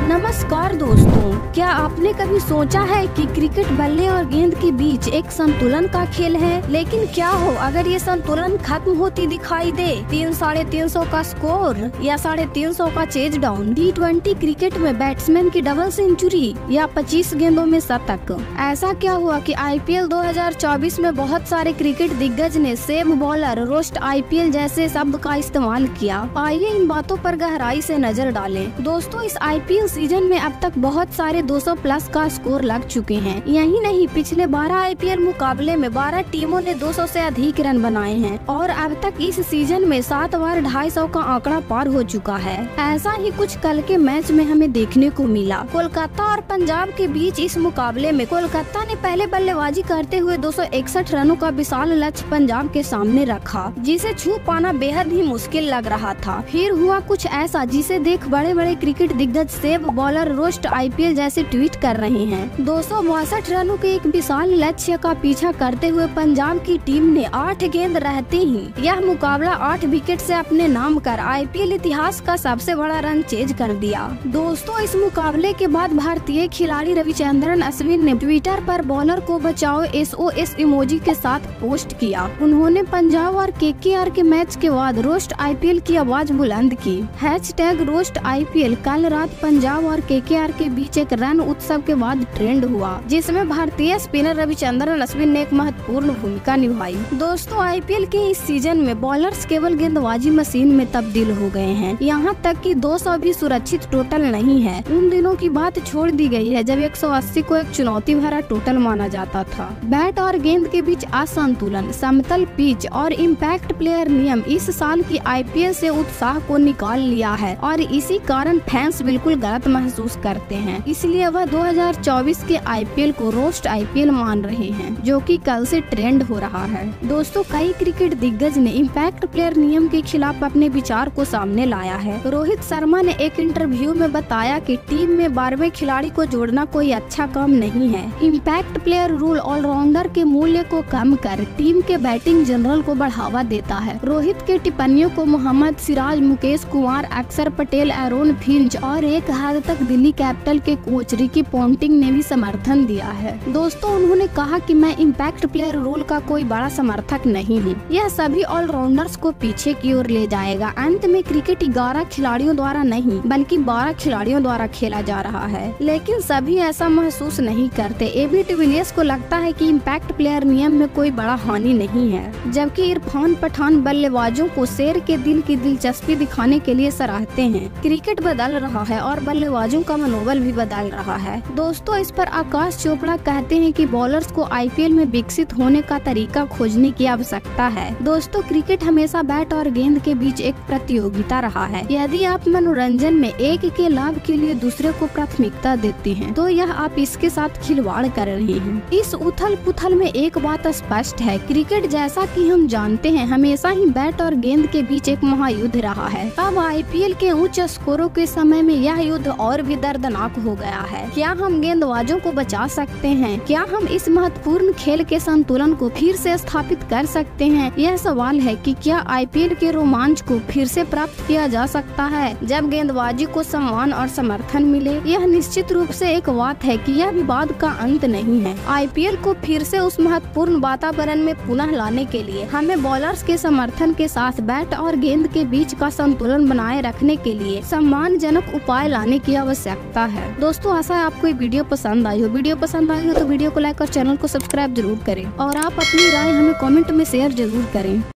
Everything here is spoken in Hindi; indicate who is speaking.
Speaker 1: नमस्कार दोस्तों, क्या आपने कभी सोचा है कि क्रिकेट बल्ले और गेंद के बीच एक संतुलन का खेल है। लेकिन क्या हो अगर ये संतुलन खत्म होती दिखाई दे। 300-350 का स्कोर या 350 का चेज डाउन, T20 क्रिकेट में बैट्समैन की डबल सेंचुरी या 25 गेंदों में शतक। ऐसा क्या हुआ कि IPL 2024 में बहुत सारे क्रिकेट दिग्गज ने सेव बॉलर, रोस्ट IPL जैसे शब्द का इस्तेमाल किया। आइए इन बातों पर गहराई से नजर डालें। दोस्तों, इस IPL सीजन में अब तक बहुत सारे 200 प्लस का स्कोर लग चुके हैं। यही नहीं, पिछले 12 IPL मुकाबले में 12 टीमों ने 200 से अधिक रन बनाए हैं और अब तक इस सीजन में 7 बार 250 का आंकड़ा पार हो चुका है। ऐसा ही कुछ कल के मैच में हमें देखने को मिला। कोलकाता और पंजाब के बीच इस मुकाबले में कोलकाता ने पहले बल्लेबाजी करते हुए 261 रनों का विशाल लक्ष्य पंजाब के सामने रखा, जिसे छू पाना बेहद ही मुश्किल लग रहा था। फिर हुआ कुछ ऐसा जिसे देख बड़े बड़े क्रिकेट दिग्गज सेव बॉलर, रोस्ट IPL जैसे ट्वीट कर रहे हैं। 262 रनों के एक विशाल लक्ष्य का पीछा करते हुए पंजाब की टीम ने 8 गेंद रहते ही यह मुकाबला 8 विकेट से अपने नाम कर IPL इतिहास का सबसे बड़ा रन चेज कर दिया। दोस्तों, इस मुकाबले के बाद भारतीय खिलाड़ी रविचंद्रन अश्विन ने ट्विटर पर बॉलर को बचाओ SOS इमोजी के साथ पोस्ट किया। उन्होंने पंजाब और KKR के मैच के बाद रोस्ट IPL की आवाज बुलंद की। #रोस्ट IPL कल रात पंजाब और KKR के बीच एक रन उत्सव के बाद ट्रेंड हुआ, जिसमें भारतीय स्पिनर रविचंद्रन अश्विन ने एक महत्वपूर्ण भूमिका निभाई। दोस्तों, IPL के इस सीजन में बॉलर्स केवल गेंदबाजी मशीन में तब्दील हो गए हैं। यहाँ तक कि 200 भी सुरक्षित टोटल नहीं है। उन दिनों की बात छोड़ दी गई है जब 180 को एक चुनौती भरा टोटल माना जाता था। बैट और गेंद के बीच असंतुलन, समतल पिच और इम्पैक्ट प्लेयर नियम इस साल की IPL से उत्साह को निकाल लिया है और इसी कारण फैंस बिल्कुल गलत महसूस करते हैं। इसलिए वह 2024 के IPL को रोस्ट IPL मान रहे हैं, जो कि कल से ट्रेंड हो रहा है। दोस्तों, कई क्रिकेट दिग्गज ने इम्पैक्ट प्लेयर नियम के खिलाफ अपने विचार को सामने लाया है। रोहित शर्मा ने एक इंटरव्यू में बताया कि टीम में 12वें खिलाड़ी को जोड़ना कोई अच्छा काम नहीं है। इम्पैक्ट प्लेयर रूल ऑलराउंडर के मूल्य को कम कर टीम के बैटिंग जनरल को बढ़ावा देता है। रोहित के टिप्पणियों को मोहम्मद सिराज, मुकेश कुमार, अक्षर पटेल, एरोन फिंच और एक हद तक दिल्ली कैपिटल के कोच रिकी पॉन्टिंग ने भी समर्थन दिया है। दोस्तों, उन्होंने कहा कि मैं इम्पैक्ट प्लेयर रूल का कोई बड़ा समर्थक नहीं हूँ। यह सभी ऑलराउंडर्स को पीछे की ओर ले जाएगा। अंत में क्रिकेट 11 खिलाड़ियों द्वारा नहीं बल्कि 12 खिलाड़ियों द्वारा खेला जा रहा है, लेकिन सभी ऐसा महसूस नहीं करते। AB डिविलियर्स को लगता है कि इम्पैक्ट प्लेयर नियम में कोई बड़ा हानि नहीं है, जबकि इरफान पठान बल्लेबाजों को शेर के दिल की दिलचस्पी दिखाने के लिए सराहते हैं। क्रिकेट बदल रहा है और बल्लेबाजों का मनोबल भी बदल रहा है। दोस्तों, इस पर आकाश चोपड़ा कहते हैं कि बॉलर्स को IPL में विकसित होने का तरीका खोजने की आवश्यकता है। दोस्तों, क्रिकेट हमेशा बैट और गेंद के बीच एक प्रतियोगिता रहा है। यदि आप मनोरंजन में एक के लाभ के लिए दूसरे को प्राथमिकता देते हैं, तो यह आप इसके साथ खिलवाड़ कर रहे हैं। इस उथल पुथल में एक बात स्पष्ट है, क्रिकेट जैसा कि हम जानते हैं हमेशा ही बैट और गेंद के बीच एक महायुद्ध रहा है। अब IPL के उच्च स्कोरों के समय में यह युद्ध और भी दर्दनाक हो गया है। क्या हम गेंदबाजों को बचा सकते हैं? क्या हम इस महत्वपूर्ण खेल के संतुलन को फिर से स्थापित कर सकते हैं? यह सवाल है कि क्या IPL के रोमांच को फिर से प्राप्त किया जा सकता है जब गेंदबाजी को सम्मान और समर्थन मिले? यह निश्चित रूप से एक बात है कि यह विवाद का अंत नहीं है। IPL को फिर से उस महत्वपूर्ण वातावरण में पुनः लाने के लिए हमें बॉलर्स के समर्थन के साथ बैट और गेंद के बीच का संतुलन बनाए रखने के लिए सम्मानजनक उपाय लाने की आवश्यकता है। दोस्तों, आशा है आपको ये वीडियो पसंद आई हो। वीडियो पसंद आई हो तो वीडियो को लाइक और चैनल को सब्सक्राइब जरूर करें और आप अपनी राय हमें कमेंट में शेयर जरूर करें।